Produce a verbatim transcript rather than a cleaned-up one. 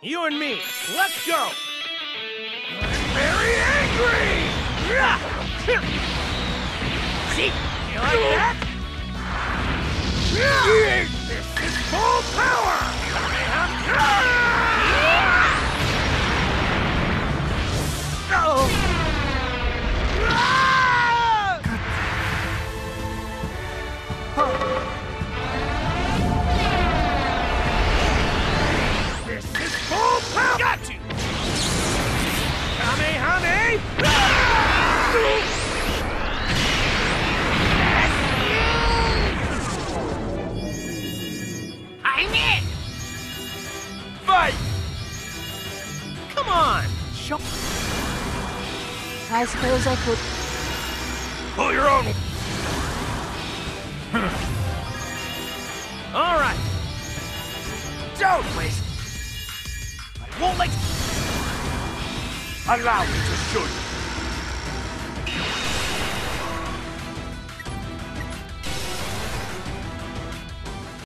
You and me, let's go! I'm very angry! See? You like that? This is full power! This is full power! Got you! Kamehame! I'm in! Fight! Come on! Show. I suppose I could. Pull your own. All right. Don't waste. I won't let. Allow me to show you.